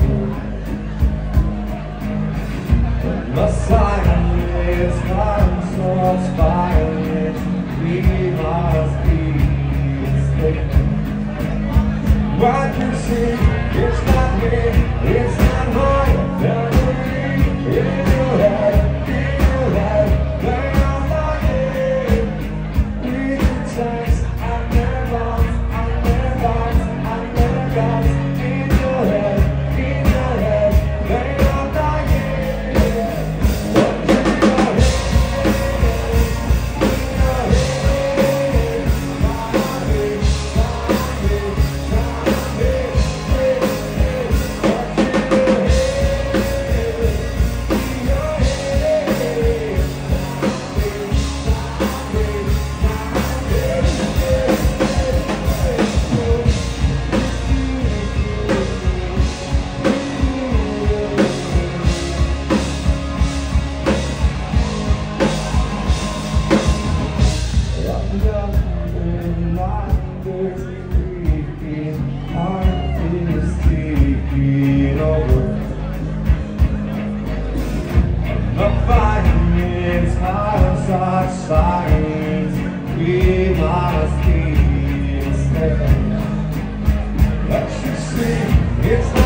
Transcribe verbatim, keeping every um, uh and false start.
The silence comes so violent, we must be mistaken. What you see, it's not me, it's not my memory. In your head, in your head, they are lying. We can taste, I never, I never, I never. In your head, in your head, they are lying. What in your head, in your head, lying, lying, lying. What in your head, in your head, Signs we must be mistaken. What you see, it's